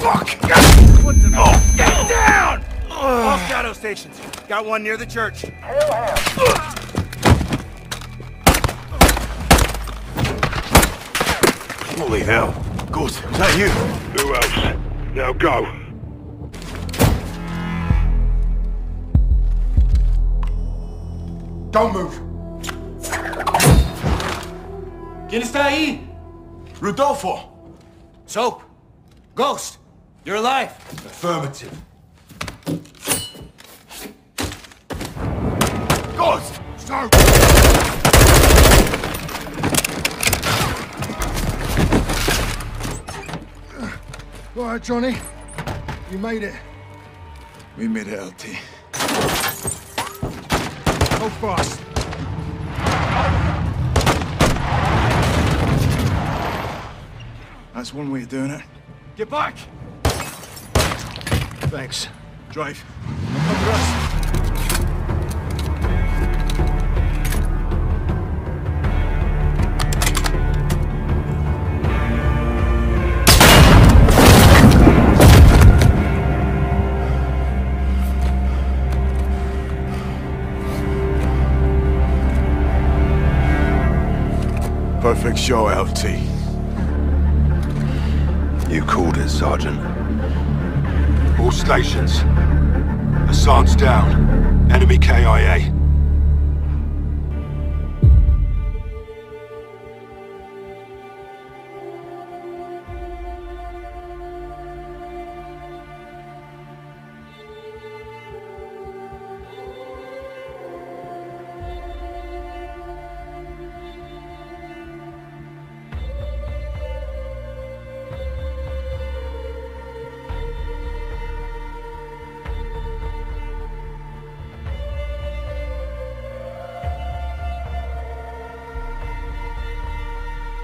fuck! What the... Oh, get down! All shadow stations. Got one near the church. Holy hell. Good. Is that you? Who else? Now go. Don't move. ¿Quién está ahí? Rodolfo. Soap. Ghost. You're alive. Affirmative. Ghost! Soap! All right, Johnny. You made it. We made it, LT. Go fast. That's one way of doing it. Get back! Thanks. Drive. Come with us. Perfect show, LT. You called it, Sergeant. All stations. Assange down. Enemy KIA.